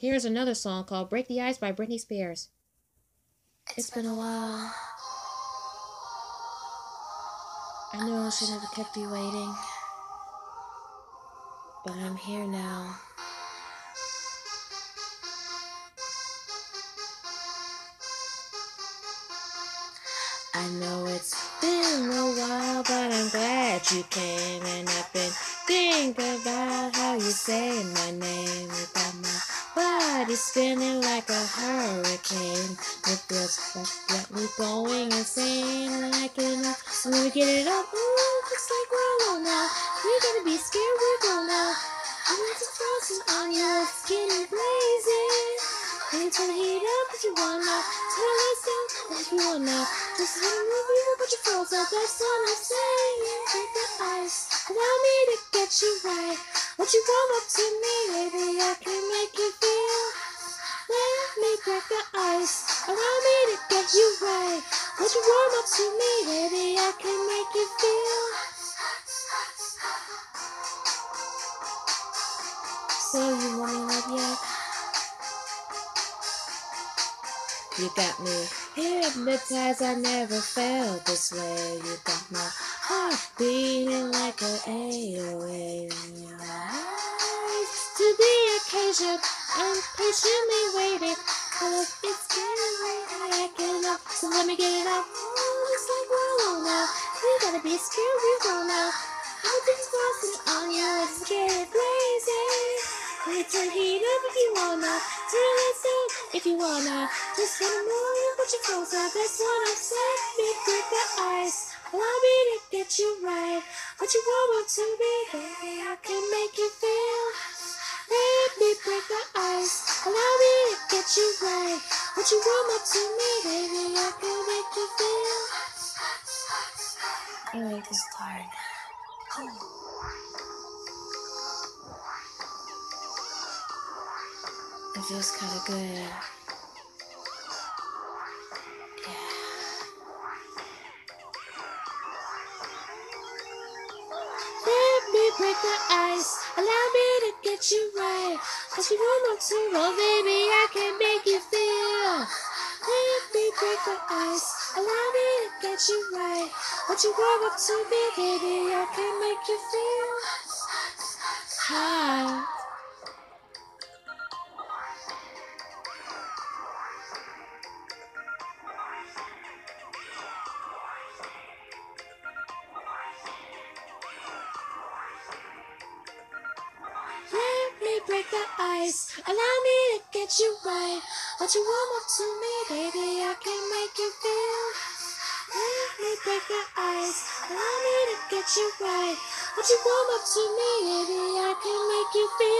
Here's another song called Break the Ice by Britney Spears. It's been a while. I know I should have kept you waiting, but I'm here now. I know it's been a while, but I'm glad you came. And I've been thinking about how you say my name. You got my body spinning like a hurricane. It feels like we're going insane. Like it enough, so when we get it up, ooh, looks like we're alone now. You gotta be scared, we're going now. I want some frozen on your skin and blazing. And turn the heat up if you wanna. Turn the lights down if you wanna. Just wanna move you, but you're frozen. That's what I'm saying. Break the ice. Allow me to get you right. Won't you warm up to me, baby? I can make you feel. Let me break the ice. Allow me to get you right. Won't you warm up to me, baby? I can make you feel. So you want me love yet? You got me hypnotized, I never felt this way. You got my heart beating like an 808 in your eyes. To the occasion, I'm patiently waiting, 'cause it's getting late, I'm acting up, so let me get it up. Oh, looks like we're alone now. You gotta be scared, we're gone now. Everything's crossing on you, let's get blazing. You turn heat up if you wanna, turn lights down if you wanna. Just wanna move, but you're closer, that's what I'm saying. Me break the ice, allow me to get you right. What you want to be, baby, I can make you feel. Let me break the ice, allow me to get you right. What you want to me, baby, I can make you feel. Anyway, this is tired. It feels kind of good. Let me break the ice, allow me to get you right. Cause you want to, oh baby, I can make you feel. Let me break the ice, allow me to get you right. What you warm up to me, baby, I can make you feel. High. Let me break the ice, allow me to get you right. What you warm up to me, baby, I can make you feel. Let me break the ice, allow me to get you right. What you warm up to me, baby, I can make you feel.